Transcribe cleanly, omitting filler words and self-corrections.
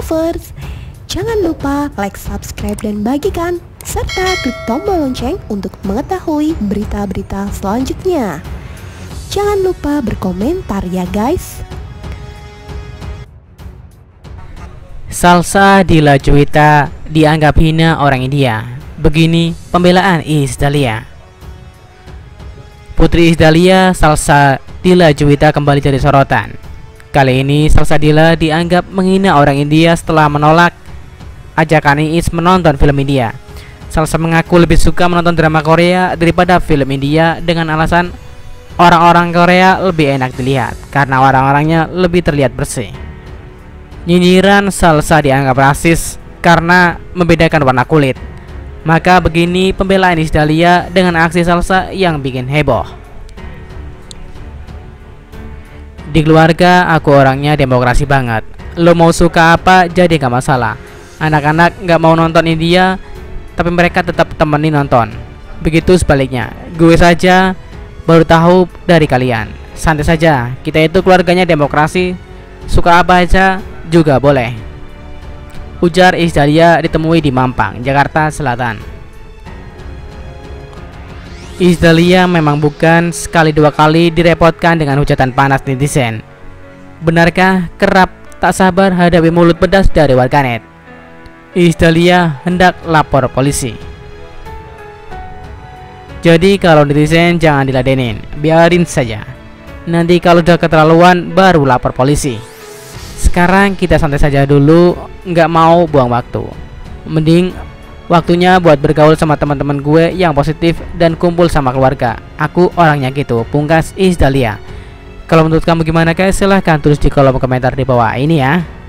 lovers. Jangan lupa like, subscribe, dan bagikan, serta klik tombol lonceng untuk mengetahui berita-berita selanjutnya. Jangan lupa berkomentar ya guys. Salsa Dilla Juwita dianggap hina orang India. Begini pembelaan Iis Dahlia. Putri Iis Dahlia, Salsa Dilla Juwita kembali jadi sorotan. Kali ini Salsa Dilla dianggap menghina orang India setelah menolak ajakan Iis menonton film India. Salsa mengaku lebih suka menonton drama Korea daripada film India dengan alasan orang-orang Korea lebih enak dilihat karena orang-orangnya lebih terlihat bersih. Nyinyiran Salsa dianggap rasis karena membedakan warna kulit. Maka begini pembelaan Iis Dahlia dengan aksi Salsa yang bikin heboh. Di keluarga aku orangnya demokrasi banget. Lo mau suka apa jadi gak masalah. Anak-anak gak mau nonton India tapi mereka tetap temenin nonton. Begitu sebaliknya, gue saja baru tahu dari kalian. Santai saja, kita itu keluarganya demokrasi. Suka apa aja juga boleh, ujar Iis Dahlia ditemui di Mampang, Jakarta Selatan. Iis Dahlia memang bukan sekali dua kali direpotkan dengan hujatan panas netizen. Benarkah kerap tak sabar hadapi mulut pedas dari warganet? Iis Dahlia hendak lapor polisi. Jadi kalau netizen jangan diladenin, biarin saja. Nanti kalau udah keterlaluan baru lapor polisi. Sekarang kita santai saja dulu, nggak mau buang waktu. Mending waktunya buat bergaul sama teman-teman gue yang positif dan kumpul sama keluarga. Aku orangnya gitu, pungkas Iis Dahlia. Kalau menurut kamu gimana guys? Silahkan tulis di kolom komentar di bawah ini ya.